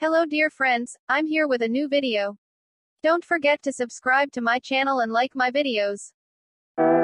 Hello dear friends, I'm here with a new video. Don't forget to subscribe to my channel and like my videos.